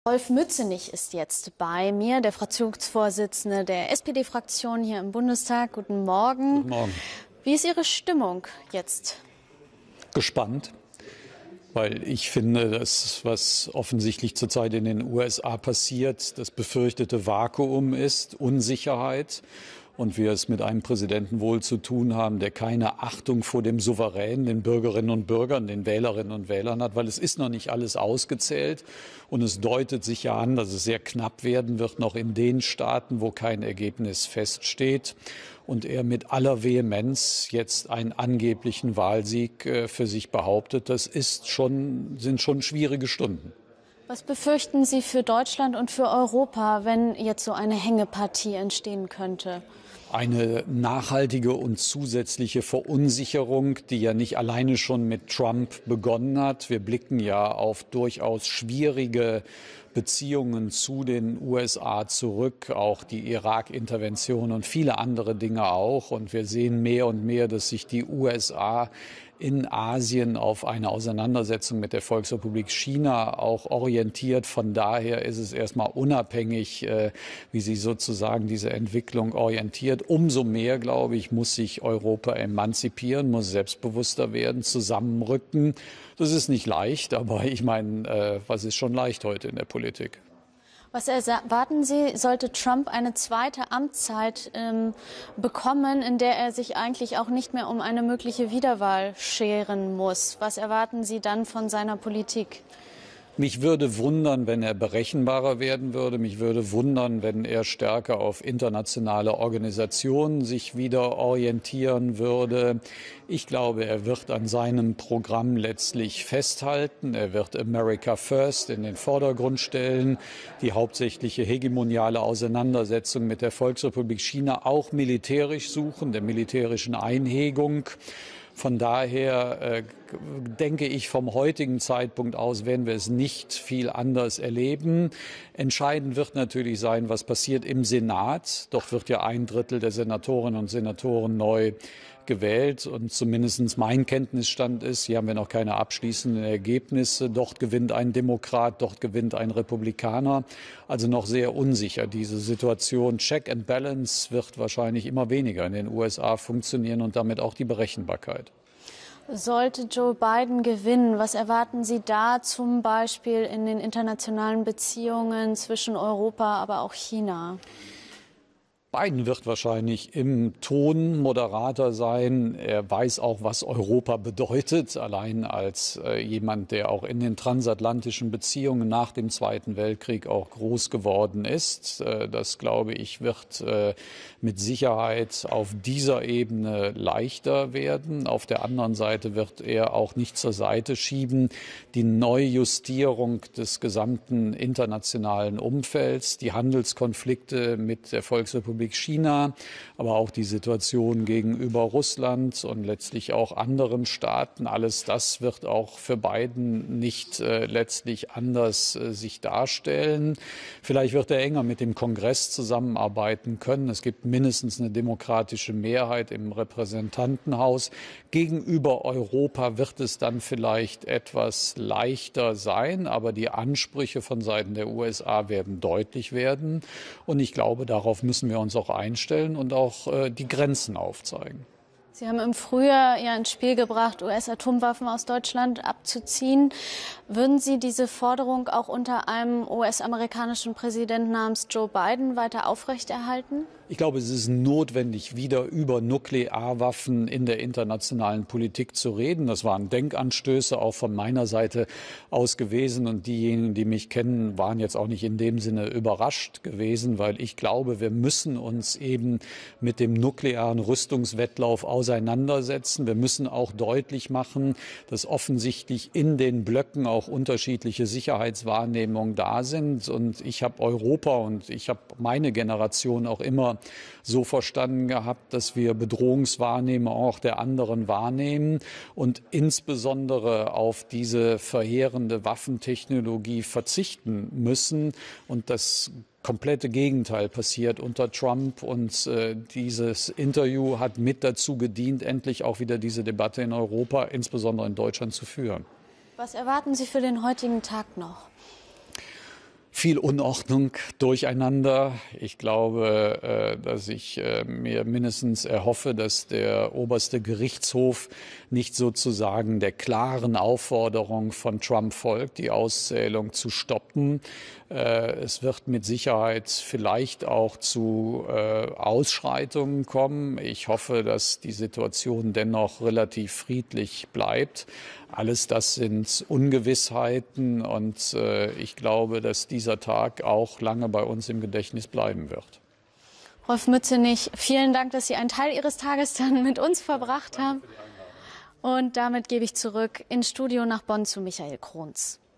Rolf Mützenich ist jetzt bei mir, der Fraktionsvorsitzende der SPD-Fraktion hier im Bundestag. Guten Morgen. Guten Morgen. Wie ist Ihre Stimmung jetzt? Gespannt, weil ich finde, dass was offensichtlich zurzeit in den USA passiert, das befürchtete Vakuum ist, Unsicherheit. Und wir es mit einem Präsidenten wohl zu tun haben, der keine Achtung vor dem Souverän, den Bürgerinnen und Bürgern, den Wählerinnen und Wählern hat, weil es ist noch nicht alles ausgezählt. Und es deutet sich ja an, dass es sehr knapp werden wird, noch in den Staaten, wo kein Ergebnis feststeht. Und er mit aller Vehemenz jetzt einen angeblichen Wahlsieg für sich behauptet. Das sind schon schwierige Stunden. Was befürchten Sie für Deutschland und für Europa, wenn jetzt so eine Hängepartie entstehen könnte? Eine nachhaltige und zusätzliche Verunsicherung, die ja nicht alleine schon mit Trump begonnen hat. Wir blicken ja auf durchaus schwierige Beziehungen zu den USA zurück, auch die Irak-Intervention und viele andere Dinge auch. Und wir sehen mehr und mehr, dass sich die USA in Asien auf eine Auseinandersetzung mit der Volksrepublik China auch orientiert. Von daher ist es erstmal unabhängig, wie sich sozusagen diese Entwicklung orientiert. Umso mehr, glaube ich, muss sich Europa emanzipieren, muss selbstbewusster werden, zusammenrücken. Das ist nicht leicht, aber ich meine, was ist schon leicht heute in der Politik? Was erwarten Sie, sollte Trump eine zweite Amtszeit bekommen, in der er sich eigentlich auch nicht mehr um eine mögliche Wiederwahl scheren muss? Was erwarten Sie dann von seiner Politik? Mich würde wundern, wenn er berechenbarer werden würde. Mich würde wundern, wenn er stärker auf internationale Organisationen sich wieder orientieren würde. Ich glaube, er wird an seinem Programm letztlich festhalten. Er wird America First in den Vordergrund stellen, die hauptsächliche hegemoniale Auseinandersetzung mit der Volksrepublik China auch militärisch suchen, der militärischen Einhegung. Von daher denke ich, vom heutigen Zeitpunkt aus werden wir es nicht viel anders erleben. Entscheidend wird natürlich sein, was passiert im Senat. Dort wird ja 1/3 der Senatorinnen und Senatoren neu gewählt. Und zumindest mein Kenntnisstand ist, hier haben wir noch keine abschließenden Ergebnisse. Dort gewinnt ein Demokrat, dort gewinnt ein Republikaner. Also noch sehr unsicher. Diese Situation Check and Balance wird wahrscheinlich immer weniger in den USA funktionieren und damit auch die Berechenbarkeit. Sollte Joe Biden gewinnen, was erwarten Sie da zum Beispiel in den internationalen Beziehungen zwischen Europa, aber auch China? Biden wird wahrscheinlich im Ton moderater sein. Er weiß auch, was Europa bedeutet, allein als jemand, der auch in den transatlantischen Beziehungen nach dem Zweiten Weltkrieg auch groß geworden ist. Das, glaube ich, wird mit Sicherheit auf dieser Ebene leichter werden. Auf der anderen Seite wird er auch nicht zur Seite schieben die Neujustierung des gesamten internationalen Umfelds, die Handelskonflikte mit der Volksrepublik China, aber auch die Situation gegenüber Russland und letztlich auch anderen Staaten. Alles das wird auch für Biden nicht letztlich anders sich darstellen. Vielleicht wird er enger mit dem Kongress zusammenarbeiten können. Es gibt mindestens eine demokratische Mehrheit im Repräsentantenhaus. Gegenüber Europa wird es dann vielleicht etwas leichter sein, aber die Ansprüche von Seiten der USA werden deutlich werden. Und ich glaube, darauf müssen wir uns auch einstellen und auch die Grenzen aufzeigen. Sie haben im Frühjahr ja ins Spiel gebracht, US-Atomwaffen aus Deutschland abzuziehen. Würden Sie diese Forderung auch unter einem US-amerikanischen Präsidenten namens Joe Biden weiter aufrechterhalten? Ich glaube, es ist notwendig, wieder über Nuklearwaffen in der internationalen Politik zu reden. Das waren Denkanstöße auch von meiner Seite aus gewesen. Und diejenigen, die mich kennen, waren jetzt auch nicht in dem Sinne überrascht gewesen, weil ich glaube, wir müssen uns eben mit dem nuklearen Rüstungswettlauf auseinandersetzen. Wir müssen auch deutlich machen, dass offensichtlich in den Blöcken auch unterschiedliche Sicherheitswahrnehmungen da sind. Und ich habe Europa und ich habe meine Generation auch immer so verstanden gehabt, dass wir Bedrohungswahrnehmung auch der anderen wahrnehmen und insbesondere auf diese verheerende Waffentechnologie verzichten müssen. Und das komplette Gegenteil passiert unter Trump. Und dieses Interview hat mit dazu gedient, endlich auch wieder diese Debatte in Europa, insbesondere in Deutschland, zu führen. Was erwarten Sie für den heutigen Tag noch? viel Unordnung, Durcheinander. Ich glaube, dass ich mir mindestens erhoffe, dass der oberste Gerichtshof nicht sozusagen der klaren Aufforderung von Trump folgt, die Auszählung zu stoppen. Es wird mit Sicherheit vielleicht auch zu Ausschreitungen kommen. Ich hoffe, dass die Situation dennoch relativ friedlich bleibt. Alles das sind Ungewissheiten und ich glaube, dass dieser Tag auch lange bei uns im Gedächtnis bleiben wird. Rolf Mützenich, vielen Dank, dass Sie einen Teil Ihres Tages dann mit uns verbracht haben. Und damit gebe ich zurück ins Studio nach Bonn zu Michael Krohns.